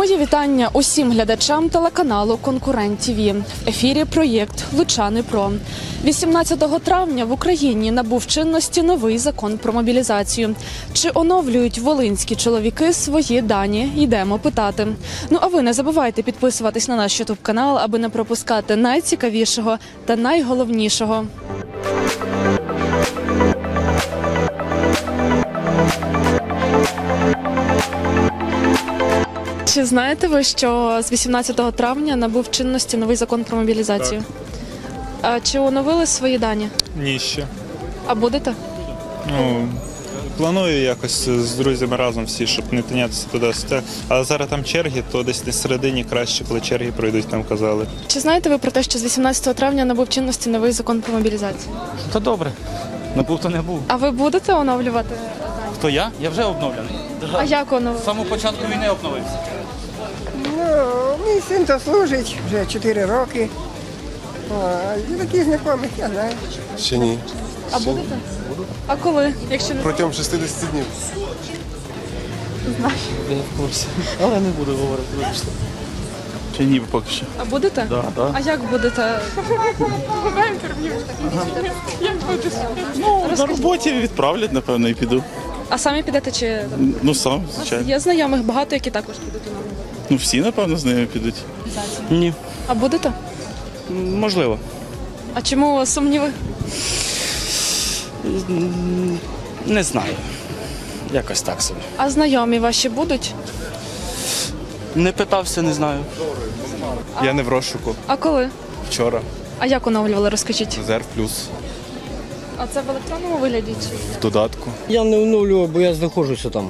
Мої вітання усім глядачам телеканалу «Конкурент ТВ». В ефірі проєкт «Лучани ПРО». 18 травня в Україні набув чинності новий закон про мобілізацію. Чи оновлюють волинські чоловіки свої дані? Йдемо питати. Ну а ви не забувайте підписуватись на наш ютуб-канал, аби не пропускати найцікавішого та найголовнішого. Чи знаєте ви, що з 18 травня набув чинності новий закон про мобілізацію? Так. А чи оновили свої дані? Ні, ще. А будете? Планую якось з друзями разом всі, щоб не тинятися туди-сюди. Але зараз там черги, то десь на середині краще, коли черги пройдуть, там казали. Чи знаєте ви про те, що з 18 травня набув чинності новий закон про мобілізацію? Та добре. Не був, то не був. А ви будете оновлювати дані? Хто я? Я вже обновлений. А як З оновити? самого початку війни обновився. Мій син то служить вже 4 роки. І таких знайомих я знаю. Ще ні. А будете? А коли? Якщо не Протягом 60 днів. знаю. Я в курсі, але не буду говорити, вибачте. Чи ні, поки що. А будете? Да. А як будете? На роботі відправлять, напевно, і піду. А самі підете чи Ну, сам, звичайно. є знайомих багато, які також підуть оновлювати? Ну, всі, напевно, з ними підуть. Ні. А будете? Можливо. А чому у вас сумніви? Не знаю. Якось так собі. А знайомі ваші будуть? Не питався, не знаю. Я не в розшуку. А коли? Вчора. А як оновлювали, розкажіть? Резерв плюс. А це в електронному вигляді чи? В додатку. Я не оновлював, бо я знаходжуся там.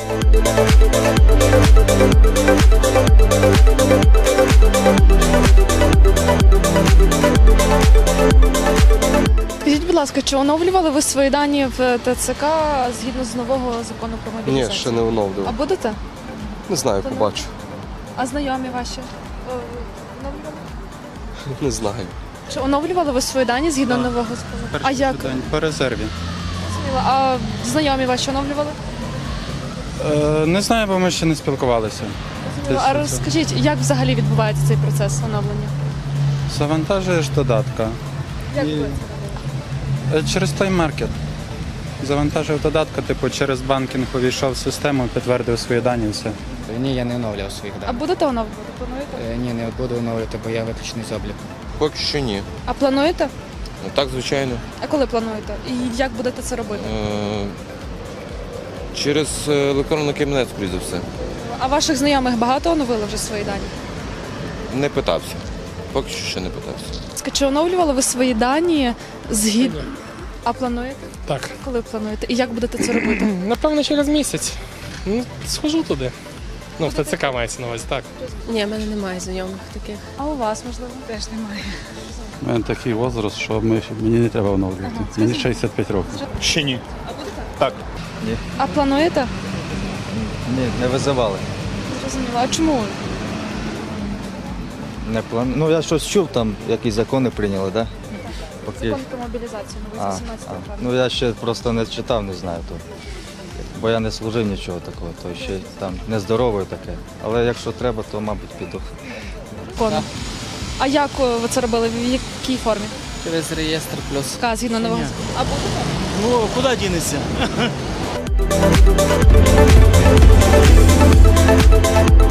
Скажіть, будь ласка, чи оновлювали ви свої дані в ТЦК згідно з нового закону про Ні, мобілізацію? ще не А оновлював. будете? Не знаю, побачу. А знайомі ваші? Оновлювали? Не знаю. Чи оновлювали ви свої дані згідно нового закону? А як? По резерві. Зрозуміло. А знайомі ваші оновлювали? Не знаю, бо ми ще не спілкувалися. А розкажіть, як взагалі відбувається цей процес оновлення? Завантажуєш додатка. Як ви це робите? Через Play Market. Завантажив додатка, типу через банкінг увійшов в систему, підтвердив свої дані і все. Ні, я не оновлював своїх А даних. будете оновлювати? Плануєте? Ні, не буду оновлювати, бо я виключений з обліку. Поки що ні. А плануєте? Ну так, звичайно. А коли плануєте? І як будете це робити? Через електронний кабінет, скоріше за все. А ваших знайомих багато оновили вже свої дані? Не питався. Поки що ще не питався. Чи оновлювали ви свої дані згідно? А плануєте? Так. Коли плануєте? І як будете це робити? Напевно, через місяць. Ну, схожу туди. Ну, в ТЦК мається на увазі, так. Ні, в мене немає знайомих таких. А у вас, можливо? Теж немає. У мене такий возраст, що мені не треба оновлювати. Мені 65 років. Ще ні. А будете? Так. А плануєте? Ні, не визивали. Зрозуміло. А чому? Не планую. Ну, я щось чув, там якісь закони прийняли, так? Да? Закон про мобілізацію новий з 18 травня. Ну, я ще просто не читав, не знаю. То. Бо я не служив нічого такого, то ще там нездорове таке. Але якщо треба, то, мабуть, піду. Закону. А як ви це робили? В якій формі? Через реєстр плюс. Згідно нового закону. А будете? Ну, куди дінеться?